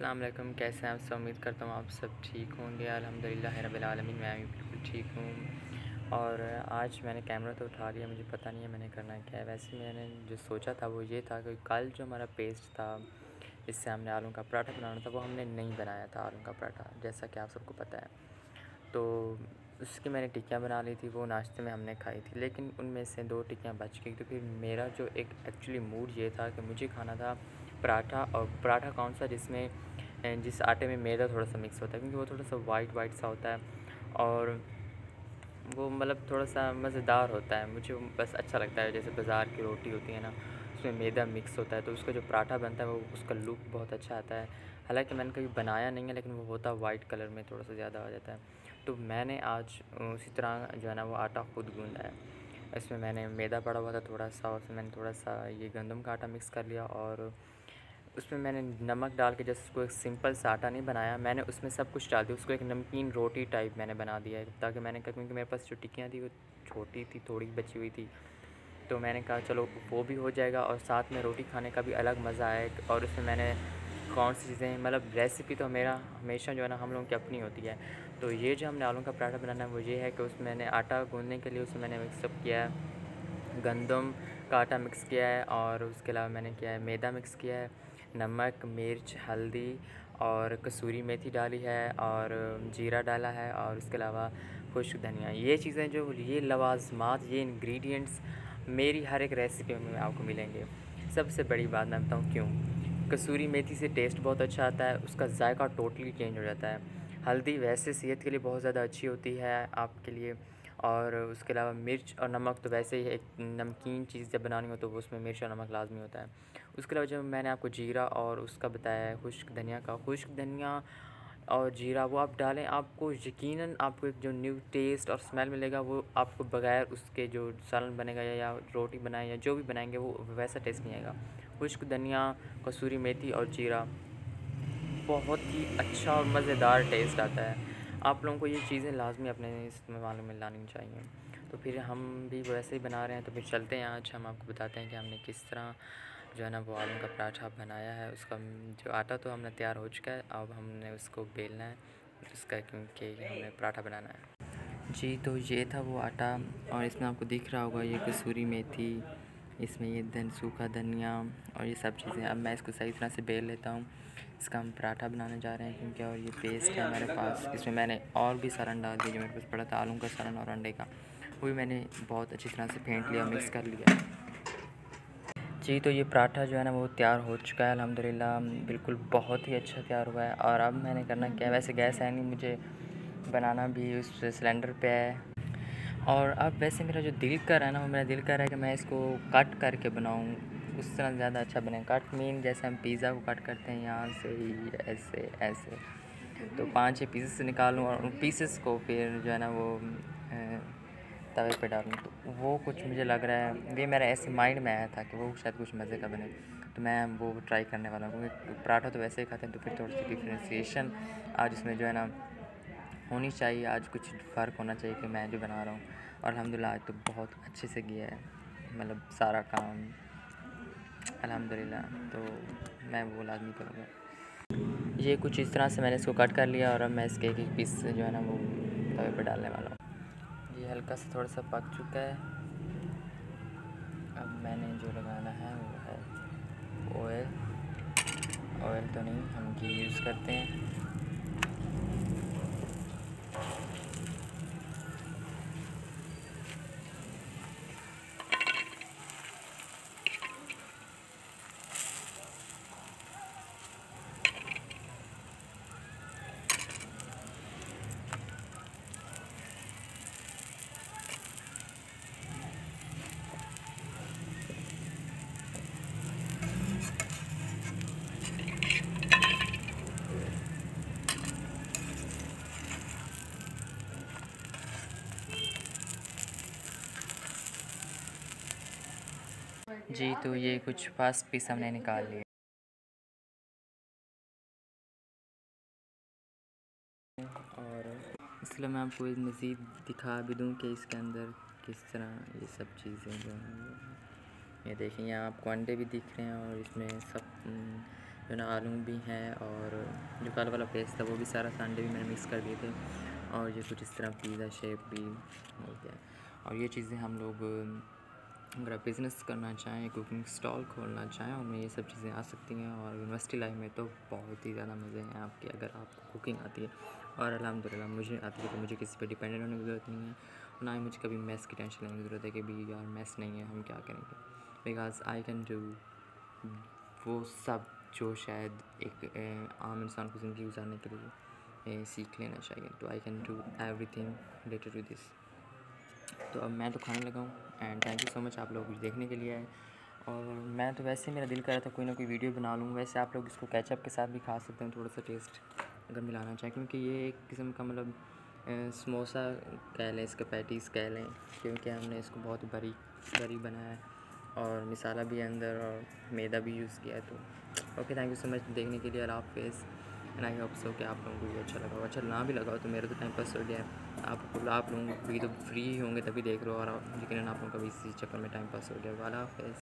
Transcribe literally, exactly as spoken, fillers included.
अस्सलाम वालेकुम। कैसे हैं आप सब? उम्मीद करता हूँ आप सब ठीक होंगे। अल्हम्दुलिल्लाह रब्बिल आलमीन, मैं भी बिल्कुल ठीक हूँ। और आज मैंने कैमरा तो उठा लिया, मुझे पता नहीं है मैंने करना क्या है। वैसे मैंने जो सोचा था वो ये था कि कल जो हमारा पेस्ट था, इससे हमने आलू का पराठा बनाना था, वो हमने नहीं बनाया था आलू का पराठा, जैसा कि आप सबको पता है। तो उसकी मैंने टिक्कियाँ बना ली थी, वो नाश्ते में हमने खाई थी, लेकिन उनमें से दो टिक्कियाँ बच गई। तो फिर मेरा जो एक एक्चुअली मूड ये था कि मुझे खाना था पराठा। और पराठा कौन सा, जिसमें जिस आटे में मैदा थोड़ा सा मिक्स होता है, क्योंकि वो थोड़ा सा वाइट वाइट सा होता है और वो मतलब थोड़ा सा मज़ेदार होता है। मुझे बस अच्छा लगता है, जैसे बाज़ार की रोटी होती है ना, उसमें मैदा मिक्स होता है, तो उसका जो पराठा बनता है वो उसका लुक बहुत अच्छा आता है। हालांकि मैंने कभी बनाया नहीं है, लेकिन वो होता वाइट कलर में थोड़ा सा ज़्यादा आ जाता है। तो मैंने आज उसी तरह जो है ना वो आटा खुद गूँधा है। इसमें मैंने मैदा पड़ा हुआ था थोड़ा सा, और उसमें मैंने थोड़ा सा ये गंदम का आटा मिक्स कर लिया, और उसमें मैंने नमक डाल के जस्ट उसको एक सिंपल सा आटा नहीं बनाया, मैंने उसमें सब कुछ डाल दिया, उसको एक नमकीन रोटी टाइप मैंने बना दिया है। ताकि मैंने कहा, क्योंकि मेरे पास जो टिक्कियाँ थी वो छोटी थी, थोड़ी बची हुई थी, तो मैंने कहा चलो वो भी हो जाएगा और साथ में रोटी खाने का भी अलग मज़ा आएगा। और उसमें मैंने कौन सी चीज़ें, मतलब रेसिपी तो मेरा हमेशा जो है ना हम लोगों की अपनी होती है। तो ये जो हमने आलू का पराठा बनाना है वो ये है कि उसमें मैंने आटा गूँधने के लिए उसमें मैंने मिक्सअप किया है, गंदम का आटा मिक्स किया है, और उसके अलावा मैंने किया है मैदा मिक्स किया है, नमक, मिर्च, हल्दी और कसूरी मेथी डाली है, और जीरा डाला है, और उसके अलावा खुश्क धनिया। ये चीज़ें जो ये लवाज़मात, ये इंग्रेडिएंट्स मेरी हर एक रेसिपी में आपको मिलेंगे। सबसे बड़ी बात मैं बताऊँ क्यों। कसूरी मेथी से टेस्ट बहुत अच्छा आता है, उसका जायका टोटली चेंज हो जाता है। हल्दी वैसे सेहत के लिए बहुत ज़्यादा अच्छी होती है आपके लिए, और उसके अलावा मिर्च और नमक तो वैसे ही एक नमकीन चीज़ जब बनानी हो तो वो उसमें मिर्च और नमक लाजमी होता है। उसके अलावा जब मैंने आपको जीरा और उसका बताया है खुश्क धनिया का, खुश्क धनिया और जीरा वो आप डालें, आपको यकीनन आपको एक जो न्यू टेस्ट और स्मेल मिलेगा, वो आपको बगैर उसके जो सालन बनेगा या, या रोटी बनाए या जो भी बनाएंगे वो वैसा टेस्ट नहीं आएगा। खुश्क धनिया, कसूरी मेथी और जीरा बहुत ही अच्छा और मज़ेदार टेस्ट आता है। आप लोगों को ये चीज़ें लाज़मी अपने इस्तेमाल में लानी चाहिए। तो फिर हम भी वैसे ही बना रहे हैं, तो फिर चलते हैं, आज हम आपको बताते हैं कि हमने किस तरह जो है ना वो आलू का पराठा बनाया है। उसका जो आटा तो हमने तैयार हो चुका है, अब हमने उसको बेलना है उसका, क्योंकि हमें पराठा बनाना है। जी, तो ये था वो आटा, और इसमें आपको दिख रहा होगा ये कसूरी मेथी, इसमें ये धन सूखा धनिया और ये सब चीज़ें। अब मैं इसको सही तरह से बेल लेता हूँ, इसका हम पराठा बनाने जा रहे हैं। क्योंकि और ये पेस्ट है हमारे पास, इसमें मैंने और भी सालन डाल दिया जो मेरे पास पड़ा था, आलू का सालन और अंडे का, वो भी मैंने बहुत अच्छी तरह से फेंट लिया, मिक्स कर लिया। जी, तो ये पराठा जो है ना वो तैयार हो चुका है अल्हम्दुलिल्लाह, बिल्कुल बहुत ही अच्छा तैयार हुआ है। और अब मैंने करना क्या है, वैसे गैस है नहीं, मुझे बनाना भी उस सिलेंडर पे है। और अब वैसे मेरा जो दिल कर रहा है ना, वो मेरा दिल कर रहा है कि मैं इसको कट करके बनाऊँ, उस तरह ज़्यादा अच्छा बने। कट मीन जैसे हम पिज़्ज़ा को कट करते हैं, यहाँ से ही ऐसे ऐसे, तो पाँच छः पीसेस निकालूँ और उन पीसेस को फिर जो है ना वो तवे पे डालूँ। तो वो कुछ मुझे लग रहा है, ये मेरा ऐसे माइंड में आया था कि वो शायद कुछ मज़े का बने, तो मैं वो ट्राई करने वाला हूँ। क्योंकि पराठा तो वैसे ही खाते हैं, तो फिर थोड़ी सी डिफ्रेंसीशन आज इसमें जो है ना होनी चाहिए, आज कुछ फ़र्क होना चाहिए कि मैं जो बना रहा हूँ। और अल्हम्दुलिल्लाह आज तो बहुत अच्छे से किया है, मतलब सारा काम अल्हम्दुलिल्लाह, तो मैं वो लाज़मी करूँगा। ये कुछ इस तरह से मैंने इसको कट कर लिया, और अब मैं इसके एक एक पीस जो है ना वो तवे पे डालने वाला हूँ। ये हल्का सा थोड़ा सा पक चुका है। अब मैंने जो लगाना है वो है ऑयल। ऑयल तो नहीं, हम घी यूज़ करते हैं। जी, तो ये कुछ फास्ट पीस हमने निकाल लिए, और इसलिए मैं आपको मज़ीद दिखा भी दूँ कि इसके अंदर किस तरह ये सब चीज़ें जो हैं, ये देखिए यहाँ आपको अंडे भी दिख रहे हैं, और इसमें सब जो ना आलू भी हैं और जो काला वाला पेस्ट था वो भी सारा था, अंडे भी मैंने मिक्स कर दिए थे और ये कुछ इस तरह पिज़्ज़ा शेप भी हो गया। और ये चीज़ें हम लोग अगर आप बिज़नेस करना चाहें, कुकिंग स्टॉल खोलना चाहें, उनमें ये सब चीज़ें आ सकती हैं। और यूनिवर्सिटी लाइफ में तो बहुत ही ज़्यादा मज़े हैं आपके, अगर आपको कुकिंग आती है। और अल्हम्दुलिल्लाह मुझे आती है, तो मुझे किसी पे डिपेंडेंट होने की ज़रूरत नहीं है, ना ही मुझे कभी मेस की टेंशन लेने की ज़रूरत है कि भी यार मेस नहीं है हम क्या करेंगे, बिकॉज़ आई कैन डू वो सब जो शायद एक आम इंसान को ज़िंदगी गुजारने के लिए सीख लेना चाहिए। तो I can do everything related to this. तो अब मैं तो खाने लगा हूँ and thank you so much आप लोग देखने के लिए आए। और मैं तो वैसे मेरा दिल कर रहा था कोई ना कोई वीडियो बना लूँ। वैसे आप लोग इसको केचप के साथ भी खा सकते हैं, थोड़ा सा टेस्ट अगर मिलाना चाहें, क्योंकि ये एक किस्म का मतलब समोसा कह लें, इसका पैटीज़ कह लें, क्योंकि हमने इसको बहुत बरीक बरीक बनाया है और मिसाला भी अंदर और मैदा भी यूज़ किया है। तो okay, thank you so much देखने के लिए। अल्लाह हाफ़िज़ एंड आई होप सो कि आप लोगों को ये अच्छा लगा हो। अच्छा ना भी लगा हो तो मेरा तो टाइम पास हो गया है। आप आप लोग भी तो फ्री होंगे तभी देख रहे हो, और यकीनन आप लोगों का भी इसी चक्कर में टाइम पास हो गया। अल्लाह हाफ़िज़।